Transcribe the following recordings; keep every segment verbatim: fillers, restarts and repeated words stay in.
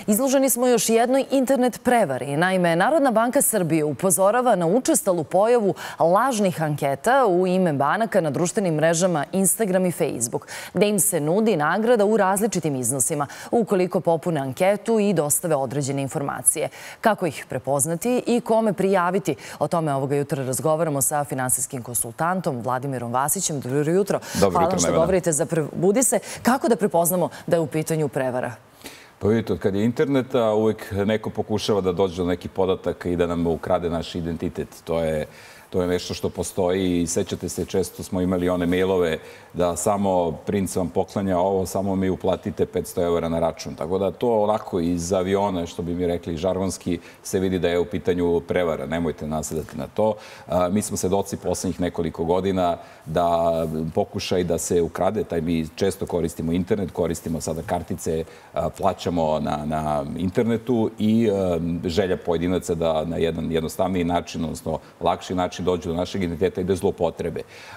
Izloženi smo još jednoj internet prevari. Naime, Narodna banka Srbije upozorava na učestalu pojavu lažnih anketa u ime banaka na društvenim mrežama Instagram i Facebook, gde im se nudi nagrada u različitim iznosima ukoliko popune anketu i dostave određene informacije. Kako ih prepoznati i kome prijaviti? O tome ovoga jutra razgovaramo sa finansijskim konsultantom Vladimirom Vasićem. Dobro jutro. Hvala vam što govorite za Probudi se. Kako da prepoznamo da je u pitanju prevara? Pa vidite, od kad je interneta uvijek neko pokušava da dođe do nekih podataka i da nam ukrade naš identitet. To je To je nešto što postoji i sećate se, često smo imali one mailove da samo princ vam poklanja ovo, samo mi uplatite petsto eura na račun. Tako da to onako iz aviona, što bi mi rekli žargonski, se vidi da je u pitanju prevara. Nemojte nasedati na to. Mi smo svedoci poslednjih nekoliko godina da pokušaj da se ukrade, taj mi često koristimo internet, koristimo sada kartice, plaćamo na, na internetu i želja pojedinaca da na jedan jednostavniji način, odnosno lakši način dođu do našeg identiteta i da zloupotrebe.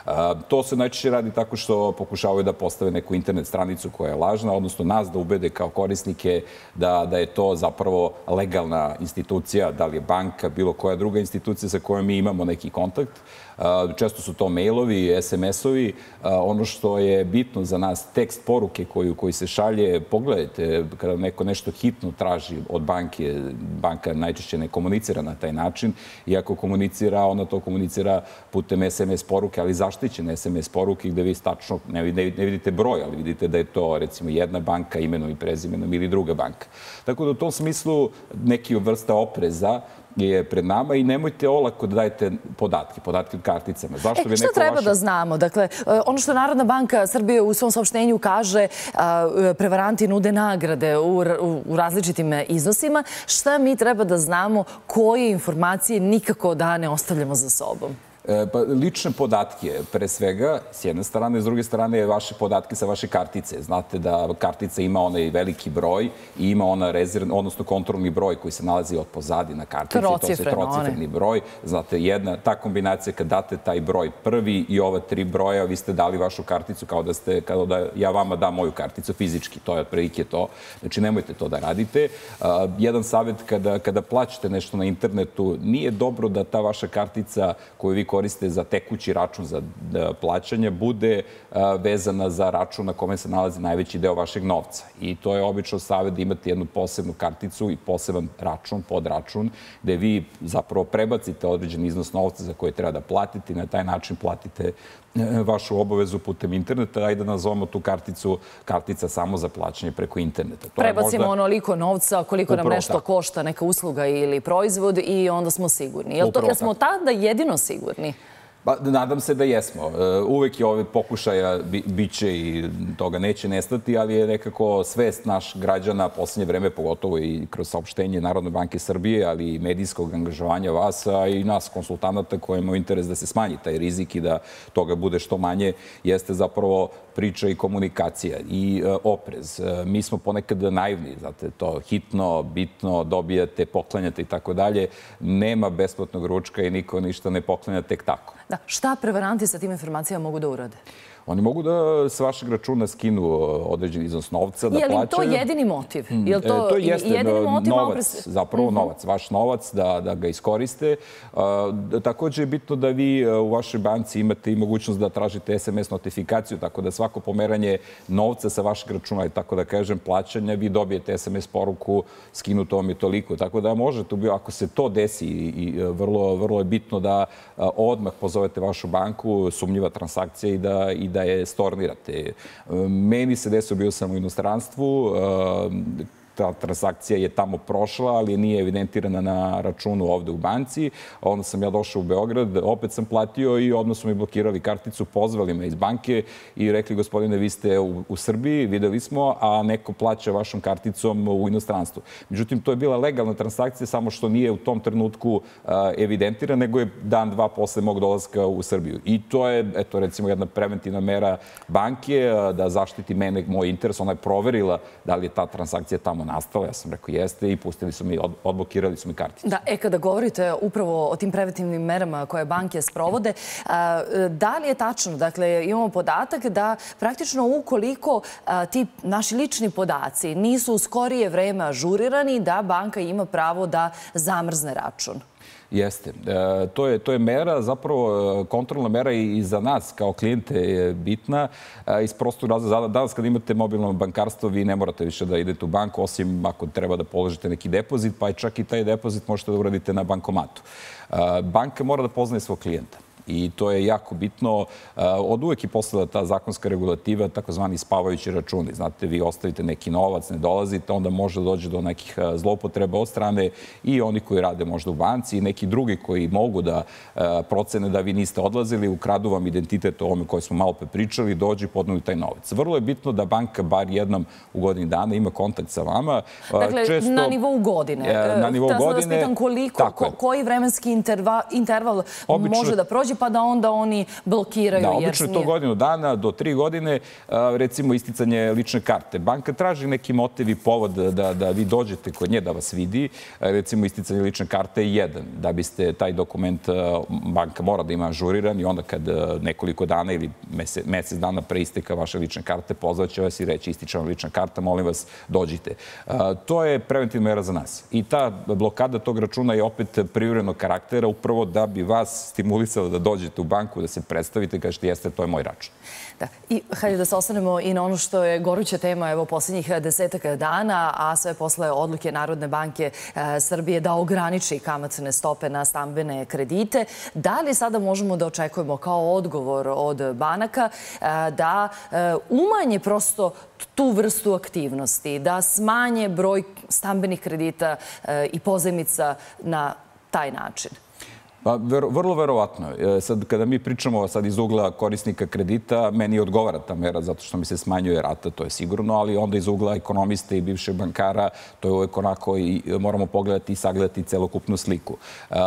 To se najčešće radi tako što pokušavaju da postave neku internet stranicu koja je lažna, odnosno nas da ubede kao korisnike da, da je to zapravo legalna institucija, da li je banka, bilo koja druga institucija sa kojom mi imamo neki kontakt. Često su to mailovi, es em es-ovi. Ono što je bitno za nas, tekst poruke koju, koji se šalje, pogledajte, kada neko nešto hitno traži od banke, banka najčešće ne komunicira na taj način. Iako komunicira, ona to komunicira putem es em es poruke, ali zaštićene es em es poruke gde vi tačno ne, ne, ne vidite broj, ali vidite da je to recimo jedna banka imenom i prezimenom ili druga banka. Tako da u tom smislu neki vrsta opreza je pred nama i nemojte olako da dajete podatke, podatke od karticama. Zašto bi neko šta treba da znamo? Dakle, ono što Narodna banka Srbije u svom saopštenju kaže, prevaranti nude nagrade u, u različitim iznosima. Šta mi treba da znamo? Koje informacije nikako da ne ostavljamo za sobom? Pa, lične podatke, pre svega, s jedne strane, s druge strane, vaše podatke sa vaše kartice. Znate da kartica ima onaj veliki broj i ima ona rezervni, odnosno kontrolni broj koji se nalazi od pozadi na kartici. To je trocifreni broj. Znate, jedna, ta kombinacija, kad date taj broj prvi i ova tri broja, vi ste dali vašu karticu kao da ste, kao da ja vama dam moju karticu fizički. To je otprilike to. Znači, nemojte to da radite. Uh, jedan savjet, kada, kada plaćate nešto na internetu, nije dobro da ta vaša kartica koju vi koriste za tekući račun za plaćanje, bude vezana za račun na kome se nalazi najveći deo vašeg novca. I to je obično savjet da imate jednu posebnu karticu i poseban račun, podračun, gde vi zapravo prebacite određen iznos novca za koje treba da platite i na taj način platite vašu obavezu putem interneta, a i da nazovemo tu karticu kartica samo za plaćanje preko interneta. Prebacimo onoliko novca koliko nam nešto košta, neka usluga ili proizvod i onda smo sigurni. Jel smo tada jedino sigurni? Pa, nadam se da jesmo. Uvek je ove pokušaja biće i toga neće nestati, ali je nekako svest naš građana, poslednje vreme, pogotovo i kroz saopštenje Narodne banke Srbije, ali i medijskog angažovanja vas, a i nas konsultanata koji imaju interes da se smanji taj rizik i da toga bude što manje, jeste zapravo priča i komunikacija i oprez. Mi smo ponekad naivni, znate, to hitno, bitno, dobijate, poklanjate i tako dalje. Nema besplatnog ručka i niko ništa ne poklanja tek tako. Da, šta prevaranti sa tim informacijama mogu da urade? Oni mogu da s vašeg računa skinu određen iznos novca, da plaćaju. Je li to jedini motiv? To jeste novac, zapravo novac, vaš novac, da ga iskoriste. Također je bitno da vi u vašoj banci imate i mogućnost da tražite es em es notifikaciju, tako da svako pomeranje novca sa vašeg računa i tako da kažem plaćanja, vi dobijete es em es poruku, skinuto vam je toliko. Tako da možete, ako se to desi, i vrlo je bitno da odmah pozovete vašu banku, sumnjiva transakcija i da i da je stornirate. Meni se desilo, bio sam u inostranstvu, ta transakcija je tamo prošla, ali nije evidentirana na računu ovde u banci. Onda sam ja došao u Beograd, opet sam platio i odmah su mi blokirali karticu, pozvali me iz banke i rekli, gospodine, vi ste u, u Srbiji, videli smo, a neko plaća vašom karticom u inostranstvu. Međutim, to je bila legalna transakcija, samo što nije u tom trenutku evidentirana, nego je dan, dva posle mog dolaska u Srbiju. I to je, eto, recimo, jedna preventivna mera banke da zaštiti mene, moj interes. Ona je proverila da li je ta transakcija tamo nastala? Ja sam rekao jeste i pustili su mi, odblokirali su mi karticu. Da, e, kada govorite upravo o tim preventivnim merama koje banke sprovode, da li je tačno, dakle, imamo podatak da praktično ukoliko ti naši lični podaci nisu u skorije vreme ažurirani, da banka ima pravo da zamrzne račun? Jeste. To je, to je mera, zapravo kontrolna mera i za nas kao klijente je bitna. Iz prostog razloga, danas kad imate mobilno bankarstvo, vi ne morate više da idete u banku, osim ako treba da položite neki depozit, pa čak i taj depozit možete da uradite na bankomatu. Banka mora da poznaje svog klijenta. I to je jako bitno. Od uvek je postala ta zakonska regulativa, takozvani spavajući računi. Znate, vi ostavite neki novac, ne dolazite, onda može da dođe do nekih zloupotreba od strane i oni koji rade možda u banci i neki drugi koji mogu da procene da vi niste odlazili, ukradu vam identitet o ovome koje smo malo pre pričali, dođu i podnuju taj novac. Vrlo je bitno da banka bar jednom u godini dana ima kontakt sa vama. Dakle, Često, na nivou godine. Na nivou da godine. Da vas pitam koliko, ko, koji vremenski interval, interval obično, može da prođe, pa da onda oni blokiraju. Da, obično je to godinu dana do tri godine, recimo isticanje lične karte. Banka traži neki motiv i povod da, da vi dođete kod nje da vas vidi. Recimo isticanje lične karte je jedan. Da biste taj dokument, banka mora da ima ažuriran i onda kad nekoliko dana ili mesec, mesec dana pre isteka vaše lične karte pozvaće vas i reći ističe vam lična karta, molim vas dođite. To je preventivna mera za nas. I ta blokada tog računa je opet privremenog karaktera upravo da bi vas stimulisala da dođete u banku, da se predstavite, kažete jeste, to je moj račun. Da. I hajde da se ostanemo i na ono što je goruća tema evo posljednjih desetaka dana, a sve posle odluke Narodne banke Srbije da ograniči kamatne stope na stambene kredite. Da li sada možemo da očekujemo kao odgovor od banaka da umanje prosto tu vrstu aktivnosti, da smanje broj stambenih kredita i pozajmica na taj način? Pa, vrlo verovatno. Sad, kada mi pričamo sad iz ugla korisnika kredita, meni odgovara ta mera zato što mi se smanjuje rata, to je sigurno, ali onda iz ugla ekonomiste i bivšeg bankara, to je uvek onako i moramo pogledati i sagledati celokupnu sliku.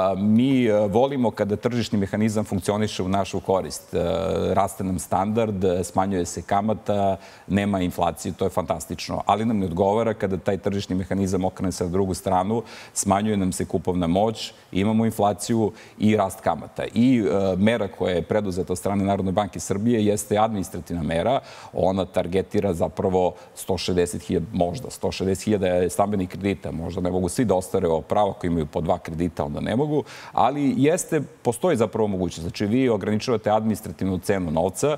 Mi volimo kada tržišni mehanizam funkcioniše u našu korist. Raste nam standard, smanjuje se kamata, nema inflacije, to je fantastično. Ali nam ne odgovara kada taj tržišni mehanizam okrene se na drugu stranu, smanjuje nam se kupovna moć, imamo inflaciju i rast kamata. I mera koja je preduzeta od strane Narodne banke Srbije jeste administrativna mera. Ona targetira zapravo sto šezdeset hiljada, možda sto šezdeset hiljada stambenih kredita. Možda ne mogu svi da ostvare ovo pravo koji imaju po dva kredita, onda ne mogu. Ali jeste, postoji zapravo mogućnost. Znači, vi ograničavate administrativnu cenu novca.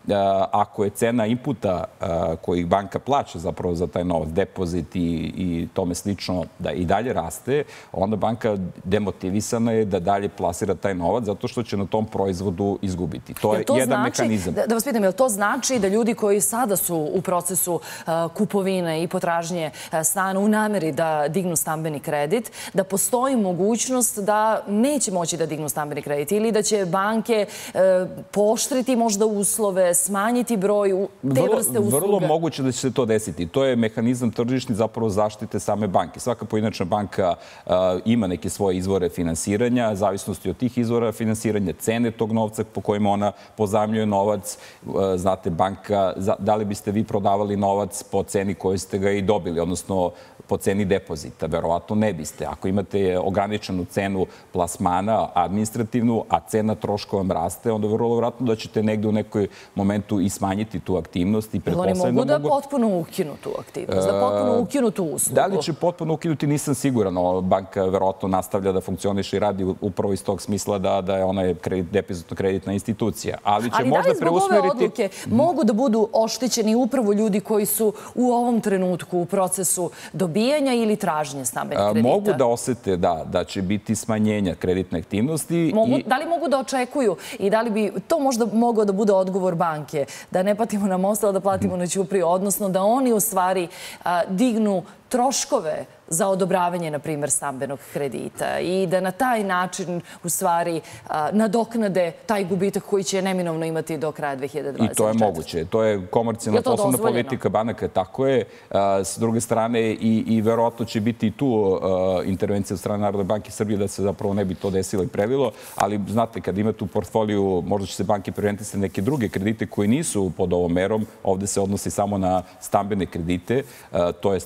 Ako je cena inputa koji banka plaća zapravo za taj novac, depozit i, i tome slično, da i dalje raste, onda banka demotivisana je da dalje plasira taj novac zato što će na tom proizvodu izgubiti. To je to jedan znači, mehanizam. Da, da vas pitam, je li to znači da ljudi koji sada su u procesu uh, kupovine i potražnje uh, stana u nameri da dignu stambeni kredit, da postoji mogućnost da neće moći da dignu stambeni kredit ili da će banke uh, pooštriti možda uslove, smanjiti broj te vrste usluga? Vrlo moguće da će se to desiti. To je mehanizam tržišni zapravo zaštite same banke. Svaka pojedinačna banka uh, ima neke svoje izvore finansiranja, zavisnosti od tih izvora finansiranja, cene tog novca po kojima ona pozajmljuje novac. Uh, znate, banka, da li biste vi prodavali novac po ceni koju ste ga i dobili, odnosno po ceni depozita? Verovatno ne biste. Ako imate ograničenu cenu plasmana, administrativnu, a cena troškova vam raste, onda vrlo vjerojatno da ćete negde u nekoj momentu i smanjiti tu aktivnost. I oni mogu da potpuno ukinu tu aktivnost, da potpuno ukinu tu uslugu? Da li će potpuno ukinuti, nisam siguran. Banka verovatno nastavlja da funkcioniše i radi upravo iz tog smisla da, da je ona depozitno-kreditna institucija. Ali će Ali možda da li zbog preusmeriti... ove odluke mogu da budu oštećeni upravo ljudi koji su u ovom trenutku u procesu dobijanja ili traženja stambenih kredita? Mogu da osete da, da će biti smanjenja kreditne aktivnosti. Mogu, i... Da li mogu da očekuju i da li bi to možda mogao da bude odgovor banke? Da ne platimo na most, da platimo na ćupriju, odnosno da oni u stvari a, dignu troškove za odobravanje, na primjer, stambenog kredita i da na taj način, u stvari, nadoknade taj gubitak koji će neminovno imati do kraja dve hiljade dvadeset četvrte. I to je moguće. To je komercijalna poslovna politika banaka, tako je. S druge strane, i, i verovatno će biti i tu intervencija od strane Narodne banke Srbije da se zapravo ne bi to desilo i prelilo, ali znate, kad imate u portfoliju, možda će se banke preorijentisati neke druge kredite koji nisu pod ovom merom. Ovde se odnosi samo na stambene kredite, to jest postojeći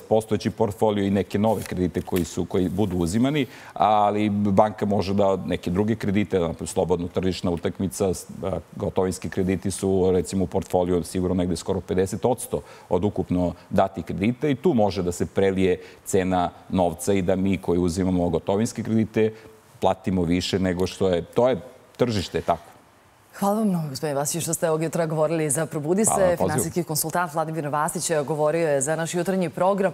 postojeći portfolio i neke nove kredite koji su koji budu uzimani, ali banka može da neke druge kredite, slobodno tržišna utakmica, gotovinski krediti su recimo u portfolio sigurno negde skoro pedeset posto od ukupno datih kredita i tu može da se prelije cena novca i da mi koji uzimamo gotovinske kredite platimo više nego što je. To je tržište tako. Hvala vam mnogo, gospodine Vasić, što ste ovog jutra govorili za Probudi se. Finansijski konsultant Vladimir Vasić govorio je za naš jutarnji program.